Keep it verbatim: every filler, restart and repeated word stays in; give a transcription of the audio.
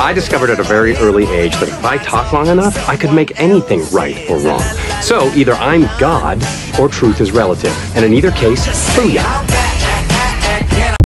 I discovered at a very early age that if I talk long enough, I could make anything right or wrong. So either I'm God or truth is relative. And in either case, booyah.